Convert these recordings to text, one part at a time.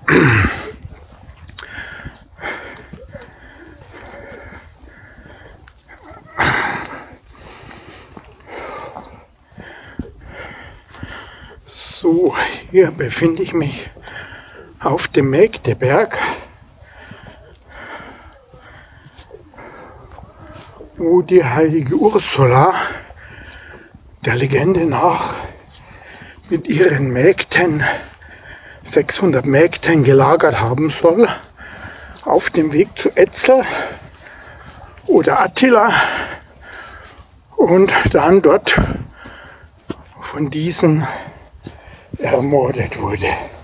So, hier befinde ich mich auf dem Mägdeberg, wo die heilige Ursula der Legende nach mit ihren Mägden, 600 Mägden, gelagert haben soll, auf dem Weg zu Etzel oder Attila, und dann dort von diesen ermordet wurde.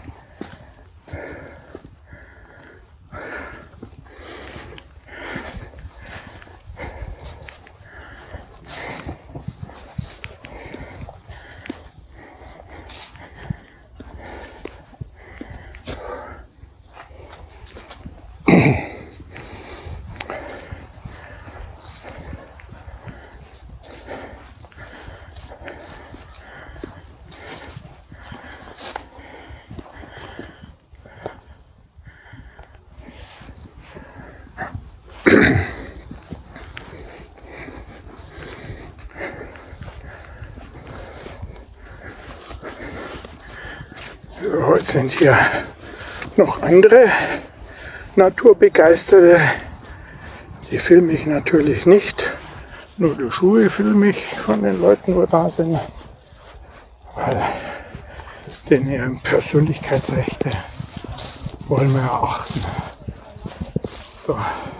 Heute sind hier noch andere Naturbegeisterte. Die filme ich natürlich nicht. Nur die Schuhe filme ich von den Leuten, wo da sind. Weil deren Persönlichkeitsrechte wollen wir achten. So.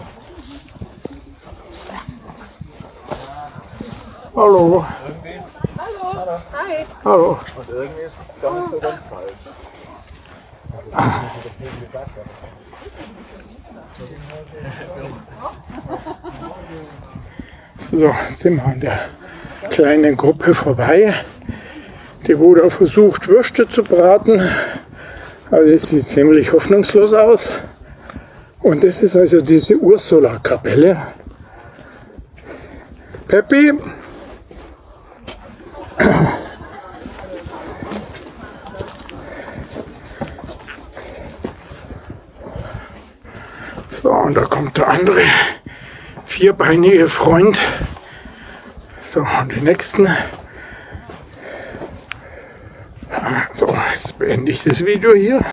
Hallo. Hallo. Hi. Hallo. Und irgendwie ist es gar nicht so ganz falsch. So, jetzt sind wir an der kleinen Gruppe vorbei. Die wurde versucht, Würste zu braten, aber das sieht ziemlich hoffnungslos aus. Und das ist also diese Ursula-Kapelle. Peppi? So, und da kommt der andere vierbeinige Freund. So, und die nächsten. So, jetzt beende ich das Video hier.